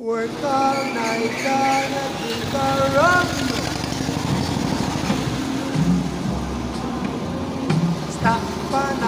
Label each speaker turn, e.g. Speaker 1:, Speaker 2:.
Speaker 1: Work all night gonna drink a rum. Stop on